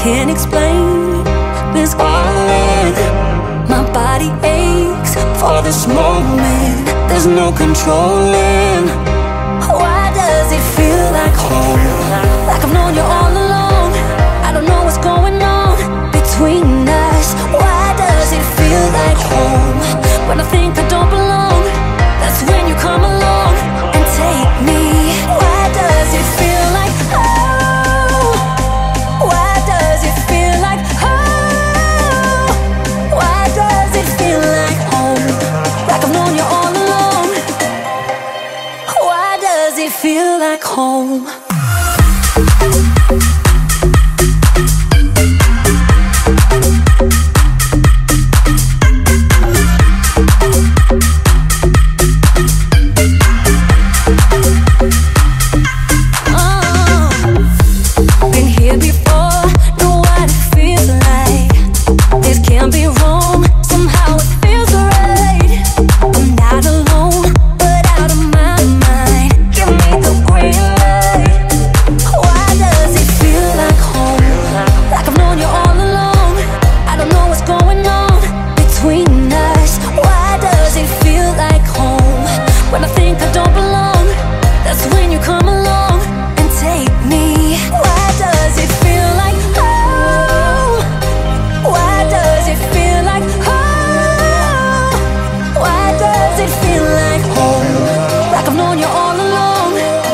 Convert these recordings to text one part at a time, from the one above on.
can't explain this calling. My body aches for this moment. There's no controlling. Why does it feel like home? Like I've known you all along. I don't know what's going on between us. Why does it feel like home? When I think I don't belong, that's when you come along and take me. Why does it feel like home? Why does it feel like home? Why does it feel like home? Like I've known you all along. Why does it feel like home?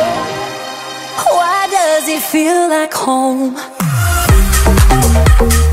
Feel like home.